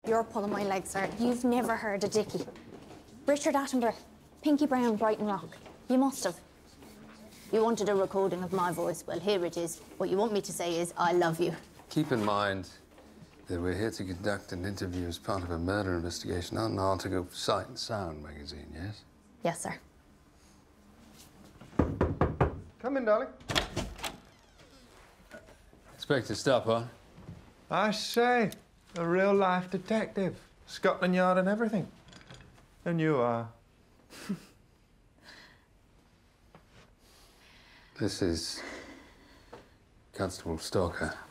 You're pulling my leg, sir. You've never heard of Dickie. Richard Attenborough, Pinky Brown, Brighton Rock. You must have. You wanted a recording of my voice. Well, here it is. What you want me to say is, I love you. Keep in mind that we're here to conduct an interview as part of a murder investigation, not an article for Sight and Sound magazine, yes? Yes, sir. Come in, darling. Inspector Stoppard. I say, a real-life detective. Scotland Yard and everything. And you are? This is Constable Stalker.